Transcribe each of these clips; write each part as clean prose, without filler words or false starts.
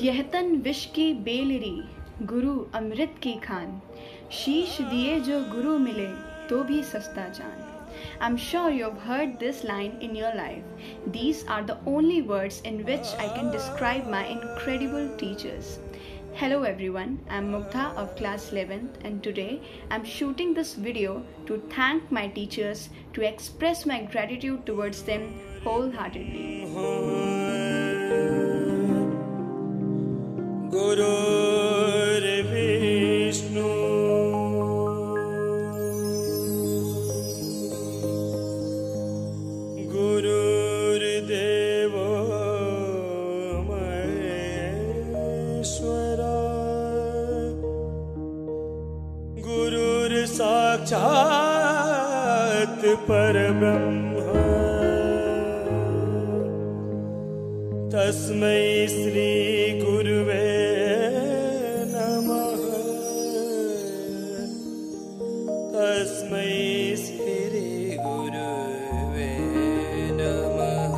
यह तन विष की बेलरी, गुरु अमृत की खान। शीश दिए जो गुरु मिले, तो भी सस्ता जान। I'm sure you've heard this line in your life. These are the only words in which I can describe my incredible teachers. Hello everyone, I'm Mugdha of class 11th and today I'm shooting this video to thank my teachers, to express my gratitude towards them wholeheartedly. Gurur Vishnu Gurur Deva Maheshwara Gurur Sakshat Parabrahma Tasmai Shri Guruve तस्मै श्री गुरुवे नमः।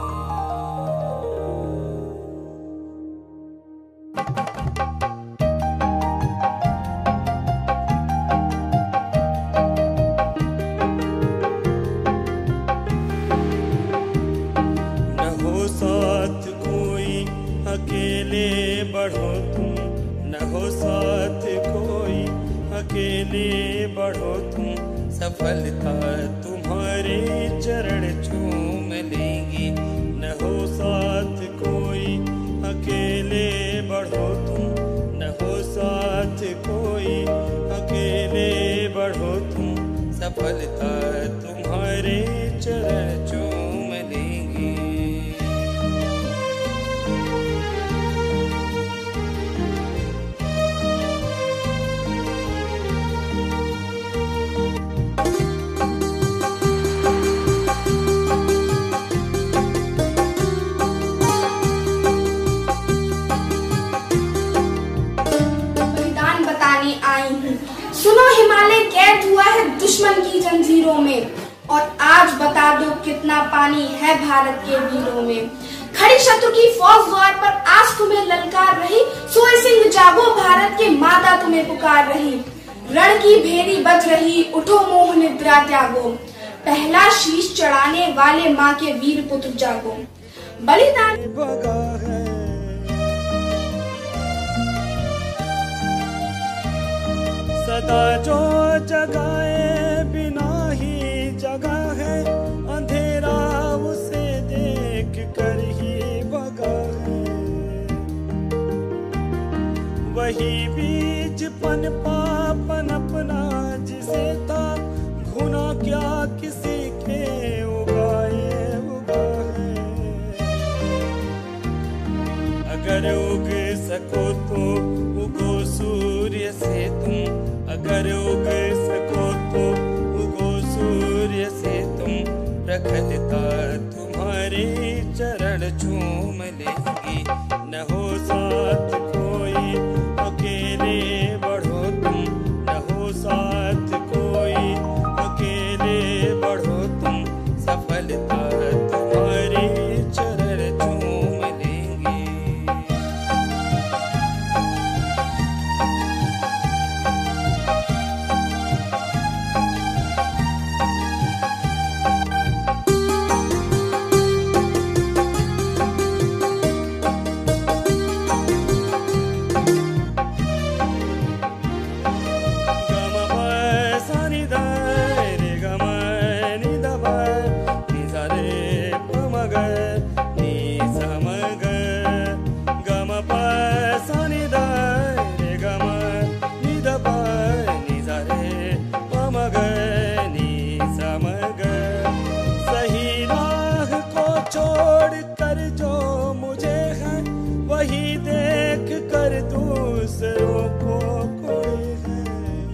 न हो साथ कोई अकेले बढ़ो तुम, न हो साथ कोई अकेले बढ़ो तुम, सफलता तुम्हारे चरण चूम लेंगी। न हो साथ कोई अकेले बढ़ो तुम, न हो साथ कोई अकेले बढ़ो तुम, सफलता तुम्हारे चरण चूम लेंगी। सुनो हिमालय कैद हुआ है दुश्मन की जंजीरों में, और आज बता दो कितना पानी है भारत के वीरों में। खड़ी शत्रु की फौज द्वार पर आज तुम्हें ललकार रही, सोए सिंह जागो भारत के माता तुम्हें पुकार रही। रण की भेरी बज रही, उठो मोह निद्रा त्यागो, पहला शीश चढ़ाने वाले माँ के वीर पुत्र जागो। बलिदान सदा जो जगाए बिना ही जगा है, अंधेरा उसे देख कर ही भगा है। वही बीज पनपा पनपना जिसे था, भुना क्या किसी के उगाए उगा है। अगर उग सको तो उगो सूर्य से तुम, अगर उग सको तो उगो सूर्य से तुम, प्रखरता तुम्हारे चरण चूम लेंगी। न हो साथ कोई अकेले बढ़ो तुम, न हो साथ कोई अकेले बढ़ो तुम, सफलता तुम्हारे चरण चूम लेंगी। छोड़ कर जो मुझे है, वही देख कर दूसरों को कोई है।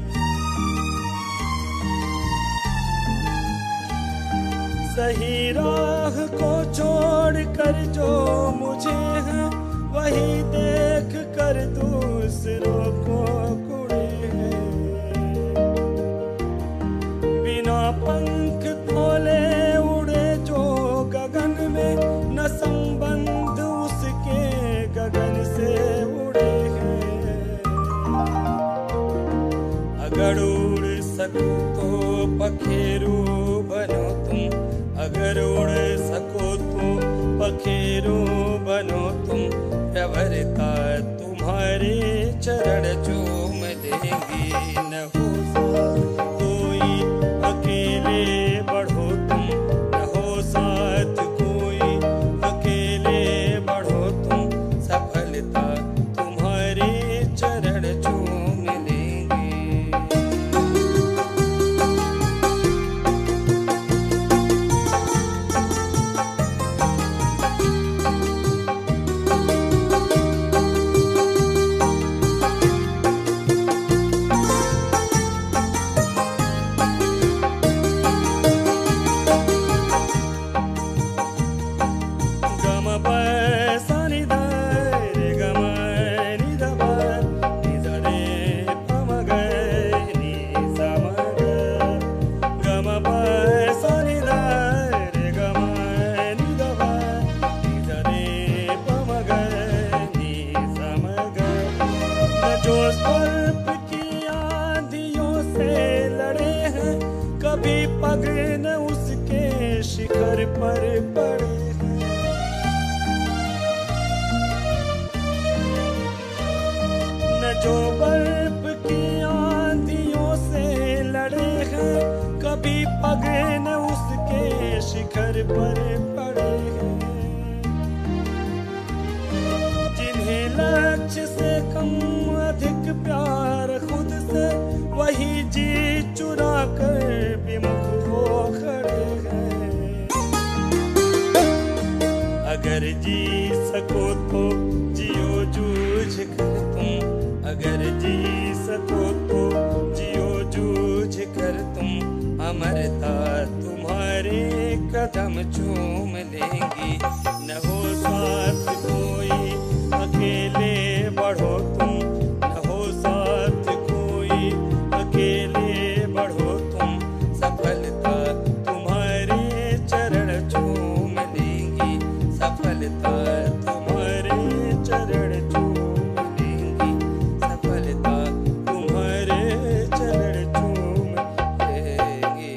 सही राह को छोड़ कर जो मुझे है, वही देख कर दूसरों को कोई है। बिना पंख खोले उड़े जो गगन में, न संबंध उसके गगन से पखेरू बनो तुम, अगर उड़ सको तो पखेरू बनो तुम, प्रवरता तुम्हारे चरण चूम लेंगी। न हो साथ कोई अकेले बढ़ो तुम, न हो साथ कोई अकेले बढ़ो तुम, सफलता तुम्हारे चरण चूम लेंगे। कभी पग न उसके शिखर पर पड़े हैं। न जो बर्फ की आंधियों से लड़े हैं, कभी पग न उसके शिखर पर पड़े हैं। जिन्हें लक्ष्य से कम अधिक प्यार खुद से, वही जी चुरा कर विमुख हो खड़े हैं। अगर जी सको तो जियो जूझ कर तुम, अगर जी सको तो जियो जूझ कर तुम, अमरता तुम्हारे कदम चूम लेंगी। न हो साथ कोई अकेले बढ़ो तुम, न हो साथ कोई अकेले बढ़ो तुम, सफलता तुम्हारे चरण चूम लेंगी। सफलता तुम्हारे चरण चूम लेंगी। सफलता तुम्हारे चरण चूम लेंगी।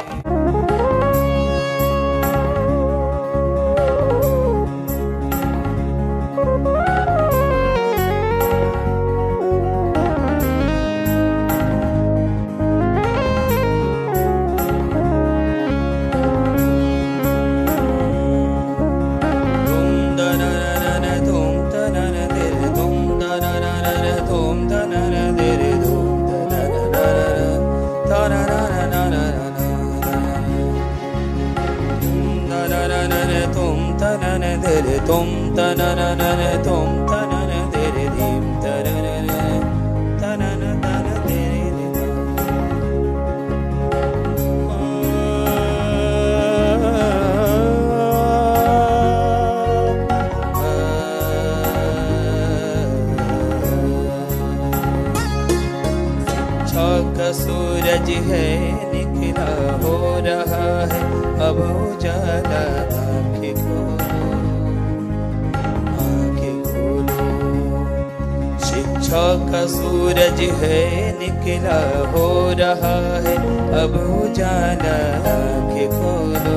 तुम तननन तुम तनन तेरे धीम तनन तनन तन तेरे का सूरज है निकला हो रहा है, अब उजाला आँखें खोलो। शिक्षा का सूरज है निकला हो रहा है, अब उजाला आँखें खोलो,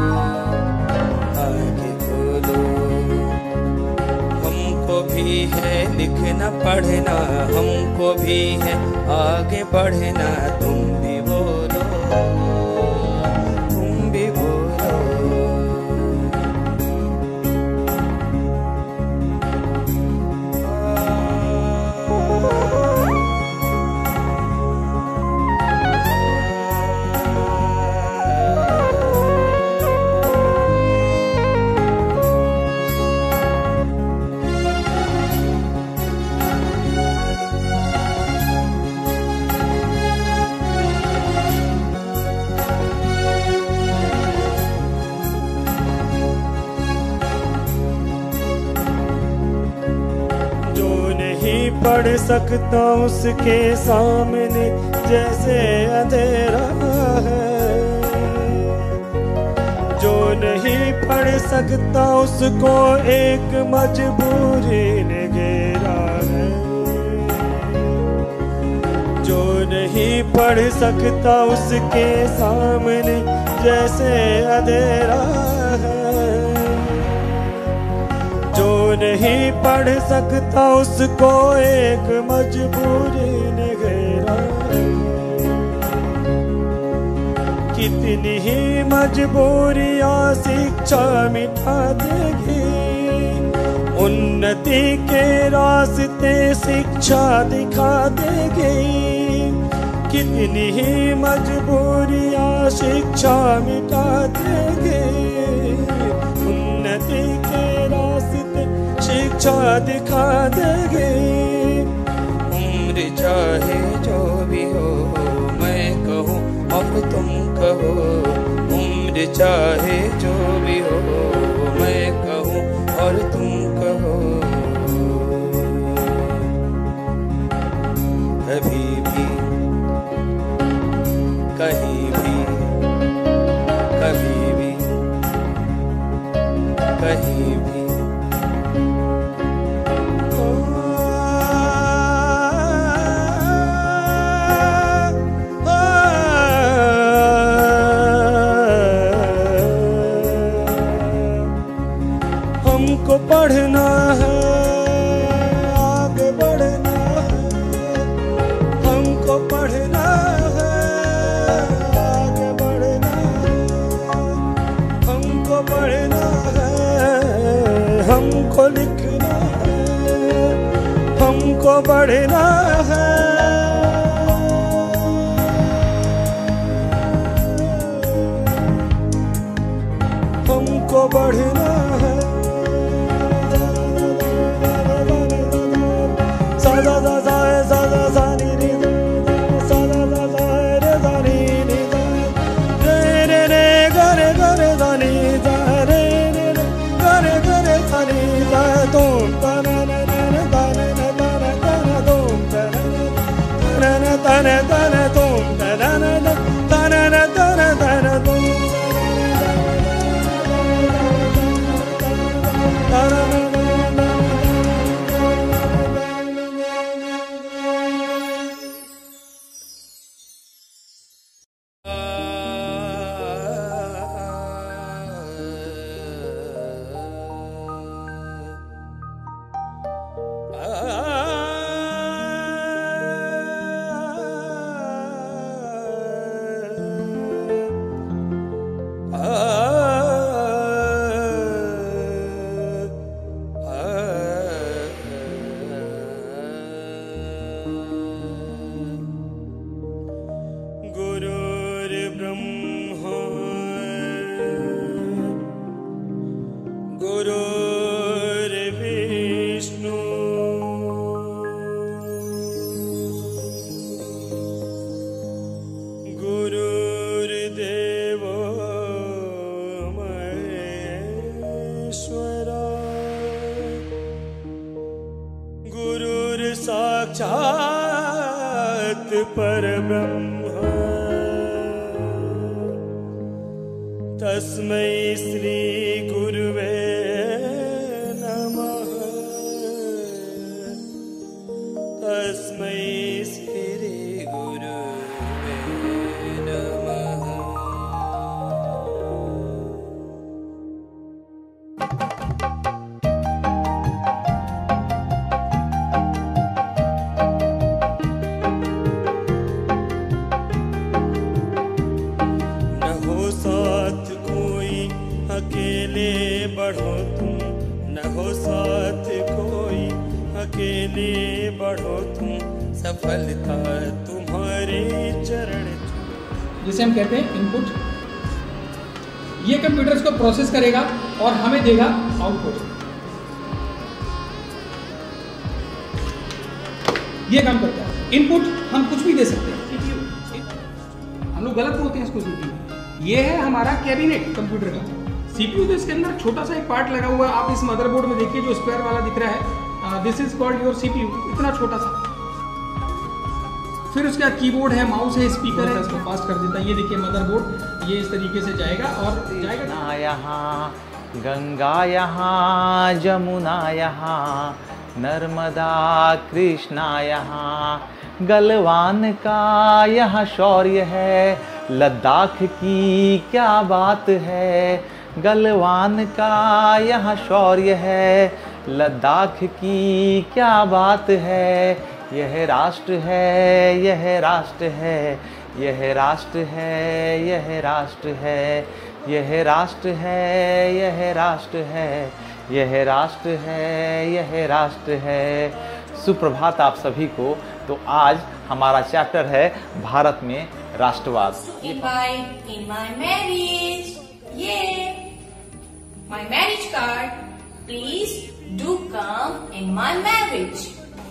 आँखें खोलो। हमको भी है लिखना पढ़ना, हमको भी है आगे बढ़ना, तुम भी बोलो, तुम भी बोलो। पढ़ सकता उसके सामने जैसे अंधेरा है, जो नहीं पढ़ सकता उसको एक मजबूरी ने घेरा है। जो नहीं पढ़ सकता उसके सामने जैसे अंधेरा है, जो नहीं पढ़ सकता उसको एक मजबूरी ने घेरा है। कितनी ही मजबूरियां शिक्षा मिटा देगी, उन्नति के रास्ते शिक्षा दिखा देगी। कितनी ही मजबूरियां शिक्षा मिटा देगी, उन्नति के रास्ते शिक्षा दिखा देगी। उम्र चाहे जो भी हो मैं कहूँ अब तुम कहो, उम्र चाहे जो भी हो मैं कहूँ और तुम कहो। कभी भी कहीं भी कभी भी कहीं भी हमको पढ़ना है, आगे बढ़ना है, हमको पढ़ना है, आगे बढ़ना है, हमको पढ़ना है, हमको लिखना है, हमको बढ़ना है। हमको बढ़ना है। सा सा सा सा सा सा सा नी नी सा सा सा सा रे सा नी नी रे रे रे गा रे सा नी सा रे रे रे गा रे सा नी सा तुम ता ना ना ना ता ना ना ता ना तुम ता ना ना ता ना तुम ता ना ना ता ना ना तुम गुरुर्ब्रह्मा गुरुर्विष्णु गुरुर्देवो महेश्वरा गुरुर्साक्षात् परब्रह्म तस्मै श्री गुरुवे नमः। तस्मै श्री गुरुवे नमः। न हो साथ कोई अकेले बढ़ो तुम, न हो साथ कोई अकेले बढ़ो तुम, सफलता तुम्हारे चरण। जिसे हम कहते हैं इनपुट। ये कंप्यूटर इसको प्रोसेस करेगा और हमें देगा आउटपुट। ये काम करता है। इनपुट हम कुछ भी दे सकते हैं। हम लोग गलत होते हैं इसको सीपीयू। ये है हमारा कैबिनेट कंप्यूटर का। सीपीयू तो इसके अंदर छोटा सा एक पार्ट लगा हुआ है। आप इस मदरबोर्ड में देखिए जो स्क्वायर वाला दिख रहा है, this is called your CPU. इतना छोटा सा। फिर उसके बाद कीबोर्ड है, माउस है, स्पीकर है, इसको फास्ट कर देता है। ये देखिए मदरबोर्ड, ये इस तरीके से जाएगा और जाएगा यहाँ गंगा यहाँ जमुना यहाँ नर्मदा कृष्णा यहाँ गलवान का यहाँ शौर्य है, लद्दाख की क्या बात है। गलवान का यहाँ शौर्य है, लद्दाख की क्या बात है। यह राष्ट्र है, यह राष्ट्र है, यह राष्ट्र है, यह राष्ट्र है, यह राष्ट्र है, यह राष्ट्र है, यह राष्ट्र है, यह राष्ट्र है। सुप्रभात आप सभी को। तो आज हमारा चैप्टर है भारत में राष्ट्रवाद। Invite in my marriage, yeah, my marriage card. Please do come in my marriage.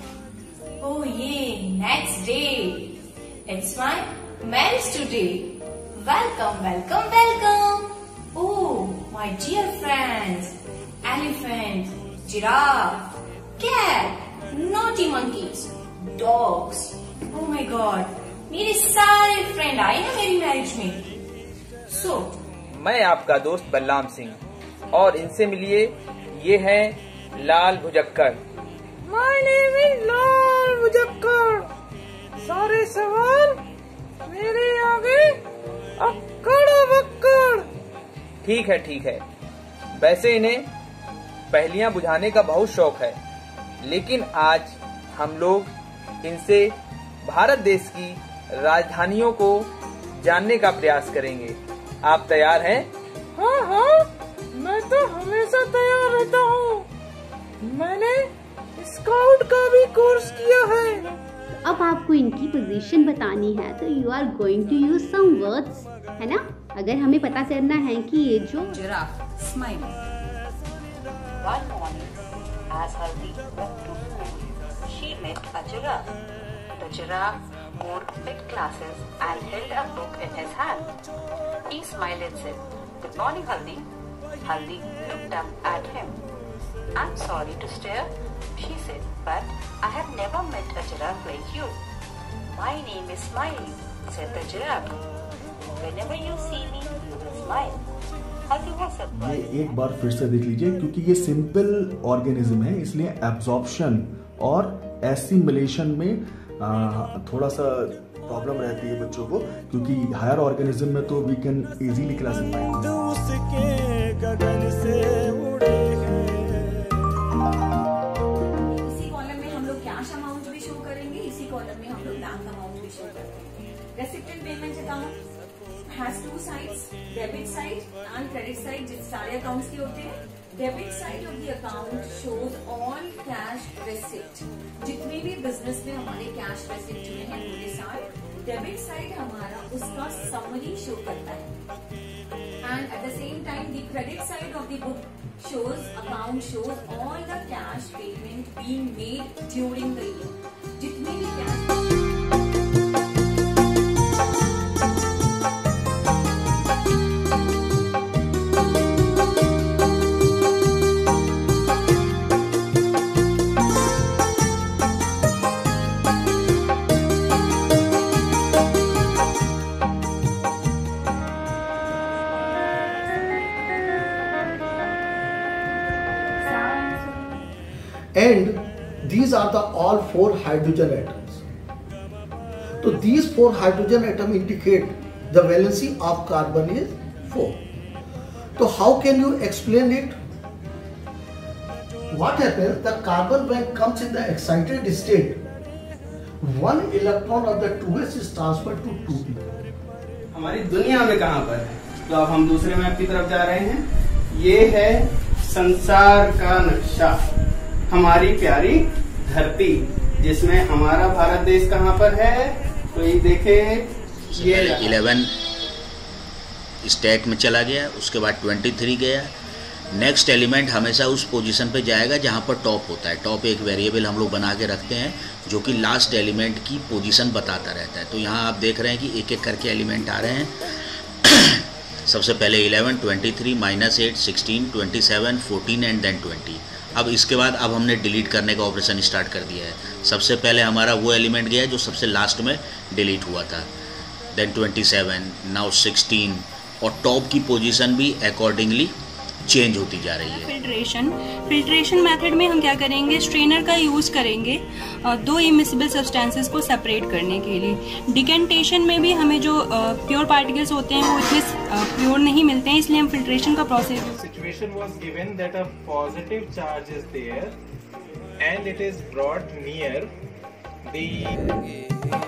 Oh yeah, next day. It's my marriage today. Welcome, welcome, welcome. Oh, my dear friends. Elephant, giraffe, cat, naughty monkeys, dogs. Oh my God, मेरे सारे friend आए ना मेरी marriage में। So, मैं आपका दोस्त बलराम सिंह और इनसे मिलिए, ये हैं लाल भुजक्कर। My name is लाल भुजक्कर। सारे सवाल मेरे आगे अक्कड़ बक्कड़। ठीक है। वैसे इन्हें पहेलियां बुझाने का बहुत शौक है, लेकिन आज हम लोग इनसे भारत देश की राजधानियों को जानने का प्रयास करेंगे। आप तैयार हैं? हाँ, मैं तो हमेशा तैयार रहता हूँ। मैंने स्काउट का भी कोर्स किया है। अब आपको इनकी पोजीशन बतानी है तो you are going to use some words, है ना। अगर हमें पता करना है कि ये जो giraffe, smile. One morning, as Haldi went to school, she met a giraffe. The giraffe wore big glasses and held a book in his hand. He smiled and said, "Good morning, Haldi." Haldi looked up at him. "I'm sorry to stare," she said, "but I have never met a giraffe like you." "My name is Smiley," said the giraffe. "Whenever you see me, you will smile." ये एक बार फिर से देख लीजिए, क्योंकि ये simple organism है, इसलिए एब्जॉर्प्शन और एसिमिलेशन में थोड़ा सा प्रॉब्लम रहती है बच्चों को, क्योंकि हायर ऑर्गेनिज्म में तो वी कैन इजीली क्लासिफाई। इसी कॉलम में हम लोग कैश अमाउंट भी शो करेंगे, इसी कॉलम में हम लोग बैंक अमाउंट भी शो करेंगे। Receipt and payment account has two sides, debit side and credit side, जिस सारे अकाउंट्स के होते हैं। Debit side of the account shows all cash receipt, जितने भी बिजनेस में हमारे कैश रेसिप्ट जुड़े हैं पूरे साल। डेबिट साइड हमारा उसका समरी शो करता है, and at the same time the credit side of the book shows account shows all the cash payment being made during the year, जितने भी cash. And these are the all 4 hydrogen atoms. So these 4 hydrogen atoms indicate the valency of carbon is 4. So how can you explain it? What happens? The carbon when comes in the excited state, 1 electron of the 2s is transferred to 2p. हमारी दुनिया में कहाँ पर है? तो अब हम दूसरे मैप की तरफ जा रहे हैं। ये है संसार का नक्शा, हमारी प्यारी धरती, जिसमें हमारा भारत देश कहाँ पर है। तो ये देखे, ये 11 स्टेट में चला गया, उसके बाद 23 गया। नेक्स्ट एलिमेंट हमेशा उस पोजीशन पे जाएगा जहाँ पर टॉप होता है। टॉप एक वेरिएबल हम लोग बना के रखते हैं जो कि लास्ट एलिमेंट की पोजीशन बताता रहता है। तो यहाँ आप देख रहे हैं कि एक एक करके एलिमेंट आ रहे हैं। सबसे पहले 11, 23, -8, 16, 27, 14 एंड देन 20। अब इसके बाद अब हमने डिलीट करने का ऑपरेशन स्टार्ट कर दिया है। सबसे पहले हमारा वो एलिमेंट गया जो सबसे लास्ट में डिलीट हुआ था, देन 27, नाउ 16, और टॉप की पोजीशन भी अकॉर्डिंगली चेंज होती जा रही है। फिल्ट्रेशन मेथड में हम क्या करेंगे, स्ट्रेनर का यूज करेंगे 2 इमिसिबल सब्सटेंसेस को सेपरेट करने के लिए। डिकेंटेशन में भी हमें जो प्योर पार्टिकल्स होते हैं वो इतने प्योर नहीं मिलते हैं, इसलिए हम फिल्ट्रेशन का process. Situation was given that a positive charge is there and it is brought near the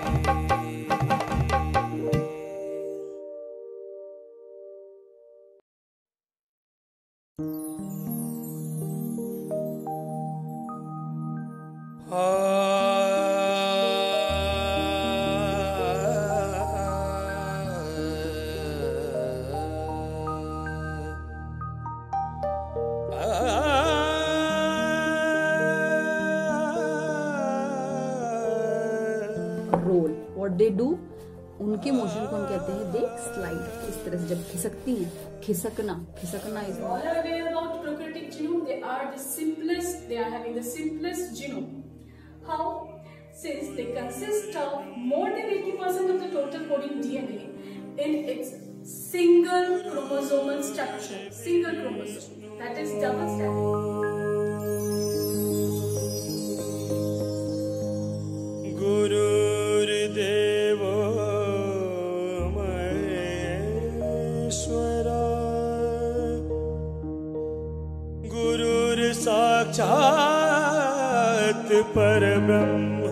roll what they do, उनके मोशन को हम कहते हैं दे स्लाइड। इस तरह से जब खिसकती हैं, खिसकना is all are aware about prokaryotic genome. They are the simplest, they are having the simplest genome. How? Since they consist of more than 80% of the total coding DNA in its single chromosomal structure, single chromosome, that is double strand. साक्षात परब्रह्म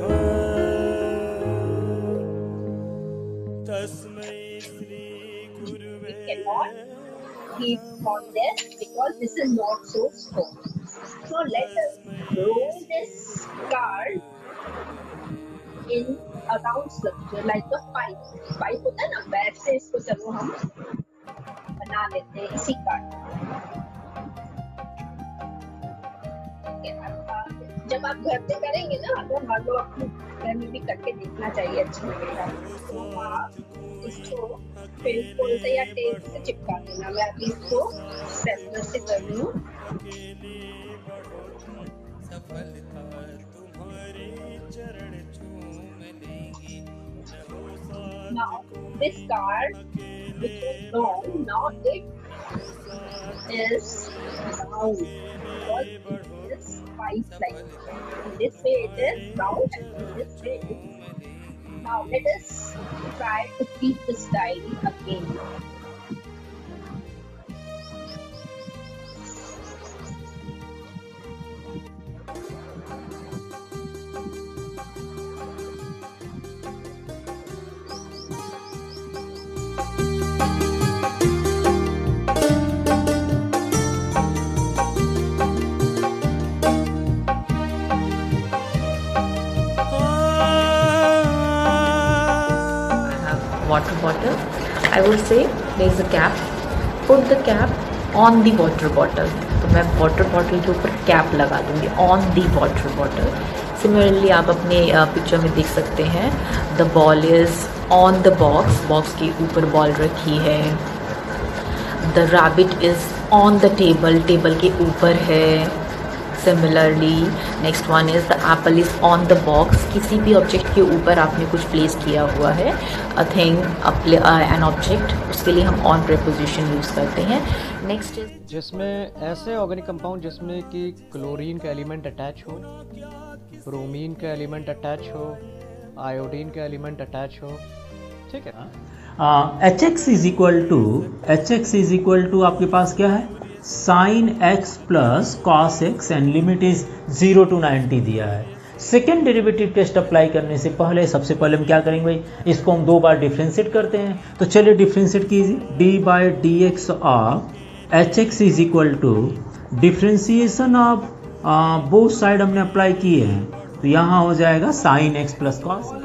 तस्मै श्री गुरुवे। We cannot keep on this because this is not so strong. So let us roll this card in a round structure like a pipe. Pipe होता है ना, वैसे इसको चलो हम बना लेते हैं इसी कार्ड। जब आप घर पे करेंगे ना, अगर मान लो आपको घर में भी करके देखना चाहिए, अच्छा लगेगा। तो आप इसको फेविकोल से या टेप से चिपका देना। मैं अभी इसको स्टेपलर से कर रही हूँ। Now this card which was wrong, now it is round because it is pipe like in this way it is round and in this way it is. Now let us try to keep this diary again. Water bottle, I would say there is a cap. Put the cap on the water bottle. तो मैं water bottle के ऊपर cap लगा दूंगी on the water bottle. Similarly आप अपने picture में देख सकते हैं the ball is on the box. Box के ऊपर ball रखी है. The rabbit is on the table. Table के ऊपर है. Similarly, next one is the apple is on the box. किसी भी ऑब्जेक्ट के ऊपर आपने कुछ प्लेस किया हुआ है, a thing, an object, उसके लिए हम on preposition यूज़ करते हैं. Next is जिसमें ऐसे ऑर्गेनिक कंपाउंड जिसमें कि क्लोरीन का एलिमेंट अटैच हो, ब्रोमीन का एलिमेंट अटैच हो, आयोडीन का एलिमेंट अटैच हो, ठीक है ना। HX इज इक्वल टू आपके पास क्या है, sin x plus cos x and limit is 0 to 90 दिया है। सेकेंड डेरिवेटिव टेस्ट अप्लाई करने से पहले सबसे पहले हम क्या करेंगे भाई, इसको हम 2 बार डिफ्रेंशिएट करते हैं। तो चलिए डिफ्रेंशिएट कीजिए, d/dx of hx is equal to differentiation of both side हमने अप्लाई किए हैं, तो यहाँ हो जाएगा sin x plus cos x।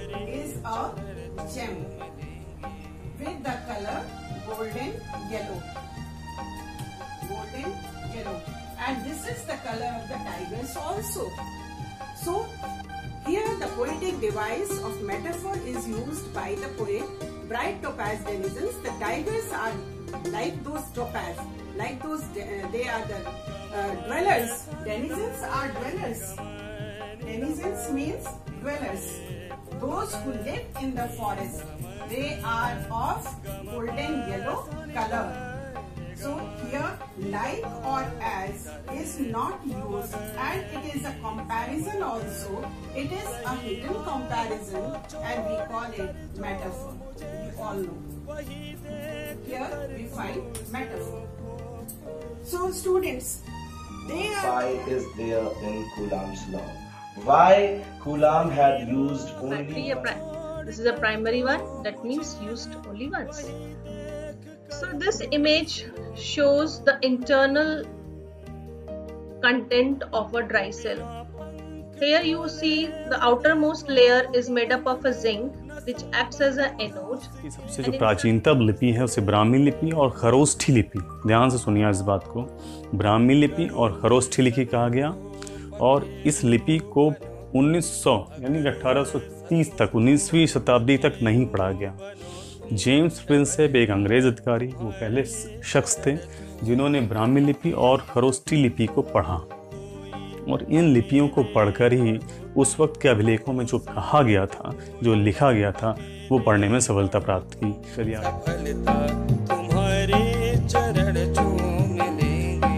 Also, so here the poetic device of metaphor is used by the poet. Bright topaz denizens, the tigers are like those topaz, like those they are the dwellers. Denizens are dwellers. Denizens means dwellers. Those who live in the forest, they are of golden yellow color. So here like or as is not used, and it is a comparison also. It is a hidden comparison and we call it metaphor. You all know. Here we find metaphor. So students, they are... Phi is there in Coulomb's law. Why Coulomb had used only... This is a primary one, that means used only once. So this image shows the internal content of a dry cell. Here you see the outermost layer is made up of a zinc which acts as an anode. सबसे जो प्राचीनतम लिपि है उसे ब्राह्मी लिपि और खरोष्ठी लिपि, ध्यान से सुनिए इस बात को, ब्राह्मी लिपि और खरोष्ठी लिपि कहा गया। और इस लिपि को 1900 यानी 1830 तक 19वीं शताब्दी तक नहीं पढ़ा गया। जेम्स प्रिंसेप एक अंग्रेज अधिकारी, वो पहले शख्स थे जिन्होंने ब्राह्मी लिपि और खरोष्ठी लिपि को पढ़ा, और इन लिपियों को पढ़कर ही उस वक्त के अभिलेखों में जो कहा गया था, जो लिखा गया था, वो पढ़ने में सफलता प्राप्त की। चलिए तुम्हारे चरण चूम लेंगे।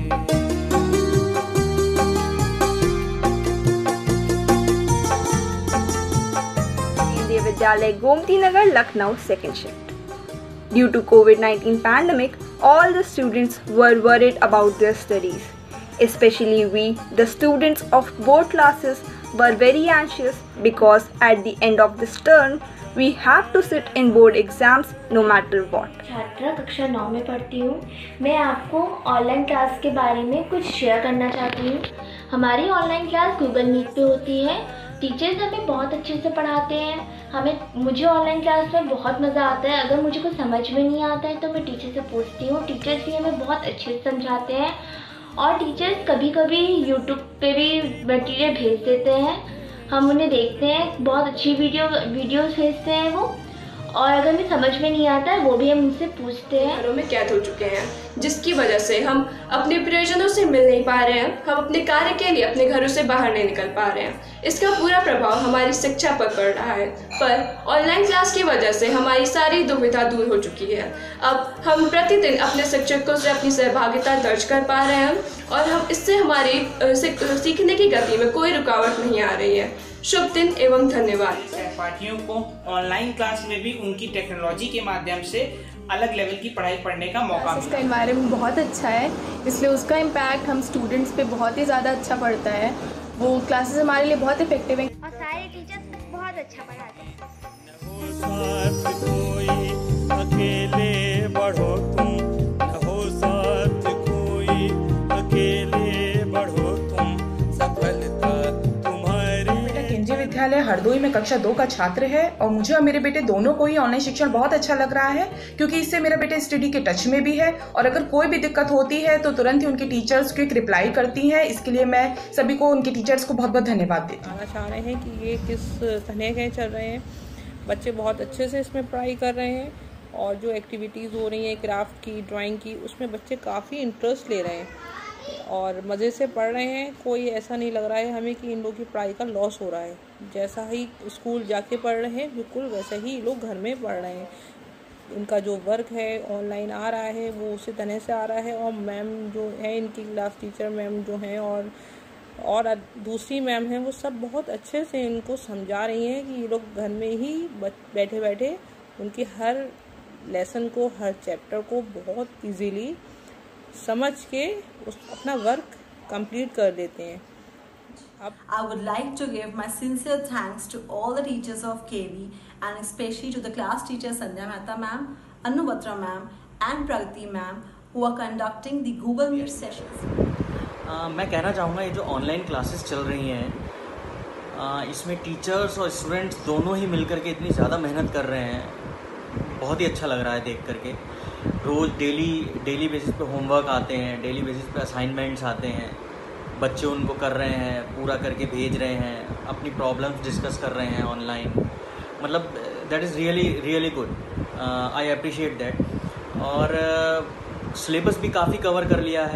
केंद्रीय विद्यालय Gomti Nagar, Lucknow, second shift. Due to COVID-19 pandemic, all the students were worried about their studies. Especially we, the students of board classes, were very anxious because at the end of this term, we have to sit in board exams no matter what. छात्रा कक्षा 9 में पढ़ती हूँ। मैं आपको online class के बारे में कुछ शेयर करना चाहती हूँ। हमारी ऑनलाइन क्लास गूगल मीट पे होती है। टीचर्स हमें बहुत अच्छे से पढ़ाते हैं। मुझे ऑनलाइन क्लास में बहुत मज़ा आता है। अगर मुझे कुछ समझ में नहीं आता है तो मैं टीचर से पूछती हूँ। टीचर्स भी हमें बहुत अच्छे से समझाते हैं, और टीचर्स कभी कभी यूट्यूब पे भी मटीरियल भेज देते हैं, हम उन्हें देखते हैं। बहुत अच्छी वीडियोस भेजते हैं वो, और अगर हमें समझ में नहीं आता है वो भी हम उनसे पूछते हैं। घरों में कैद हो चुके हैं, जिसकी वजह से हम अपने प्रियजनों से मिल नहीं पा रहे हैं, हम अपने कार्य के लिए अपने घरों से बाहर नहीं निकल पा रहे हैं। इसका पूरा प्रभाव हमारी शिक्षा पर पड़ रहा है, पर ऑनलाइन क्लास की वजह से हमारी सारी दुविधा दूर हो चुकी है। अब हम प्रतिदिन अपने शिक्षकों से अपनी सहभागिता दर्ज कर पा रहे हैं, और हम इससे हमारी सीखने की गति में कोई रुकावट नहीं आ रही है। शुभ दिन एवं धन्यवाद। सहपाठियों को ऑनलाइन क्लास में भी उनकी टेक्नोलॉजी के माध्यम से अलग लेवल की पढ़ाई पढ़ने का मौका मिला। इसका एनवायरनमेंट बहुत अच्छा है, इसलिए उसका इम्पैक्ट हम स्टूडेंट्स पे बहुत ही ज़्यादा अच्छा पड़ता है। वो क्लासेस हमारे लिए बहुत इफेक्टिव हैं और सारे टीचर्स बहुत अच्छा पढ़ाते हैं। अकेले बढ़ो तुम, न हो साथ कोई, अकेले बढ़ो तुम, सफलता केंद्रीय विद्यालय हरदोई में कक्षा 2 का छात्र है, और मुझे और मेरे बेटे दोनों को ही ऑनलाइन शिक्षण बहुत अच्छा लग रहा है, क्योंकि इससे मेरा बेटा स्टडी के टच में भी है, और अगर कोई भी दिक्कत होती है तो तुरंत ही उनके टीचर्स क्विक रिप्लाई करती हैं। इसके लिए मैं सभी को, उनके टीचर्स को बहुत बहुत धन्यवाद देती हूँ। चाह रहे हैं कि ये किस तरह के चल रहे हैं, बच्चे बहुत अच्छे से इसमें पढ़ाई कर रहे हैं, और जो एक्टिविटीज़ हो रही हैं क्राफ्ट की, ड्राइंग की, उसमें बच्चे काफ़ी इंटरेस्ट ले रहे हैं और मज़े से पढ़ रहे हैं। कोई ऐसा नहीं लग रहा है हमें कि इन लोगों की पढ़ाई का लॉस हो रहा है। जैसा ही स्कूल जाके पढ़ रहे हैं बिल्कुल वैसे ही लोग घर में पढ़ रहे हैं। उनका जो वर्क है ऑनलाइन आ रहा है वो उसी तरह से आ रहा है, और मैम जो है इनकी क्लास टीचर मैम जो हैं और दूसरी मैम हैं वो सब बहुत अच्छे से इनको समझा रही हैं कि ये लोग घर में ही बैठे बैठे उनकी हर लेसन को, हर चैप्टर को बहुत इजीली समझ के अपना वर्क कंप्लीट कर देते हैं। I would like to give my sincere thanks to all the teachers of KV and especially to the class teachers Sandhya Mehta ma'am, Anu Batra ma'am and Pragati ma'am who are conducting the Google Meet sessions. मैं कहना चाहूँगा ये जो online classes चल रही हैं, इसमें teachers और स्टूडेंट्स दोनों ही मिलकर के इतनी ज़्यादा मेहनत कर रहे हैं, बहुत ही अच्छा लग रहा है देख करके। रोज़ डेली बेसिस पे होमवर्क आते हैं, डेली बेसिस पे असाइनमेंट्स आते हैं, बच्चे उनको कर रहे हैं, पूरा करके भेज रहे हैं, अपनी प्रॉब्लम्स डिस्कस कर रहे हैं ऑनलाइन। मतलब that is really good, I appreciate that. और सिलेबस भी काफ़ी कवर कर लिया है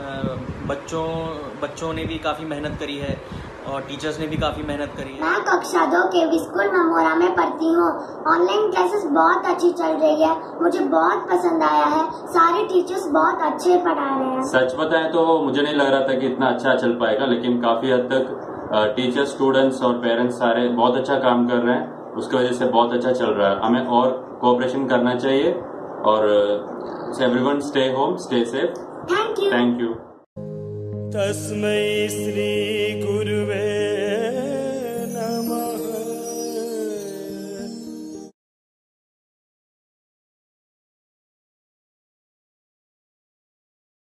बच्चों ने भी काफ़ी मेहनत करी है और टीचर्स ने भी काफ़ी मेहनत करी है। मैं कक्षा 2 केवी स्कूल ममोरा में पढ़ती हूँ। ऑनलाइन क्लासेस बहुत अच्छी चल रही है, मुझे बहुत पसंद आया है। सारे टीचर्स बहुत अच्छे पढ़ा रहे हैं। सच बताएं तो मुझे नहीं लग रहा था कि इतना अच्छा चल पाएगा, लेकिन काफ़ी हद तक टीचर्स, स्टूडेंट्स और पेरेंट्स सारे बहुत अच्छा काम कर रहे हैं। उसकी वजह से बहुत अच्छा चल रहा है। हमें और कोऑपरेशन करना चाहिए और everyone stay home, stay safe. Thank you. Thank you. तस्मै श्री गुरु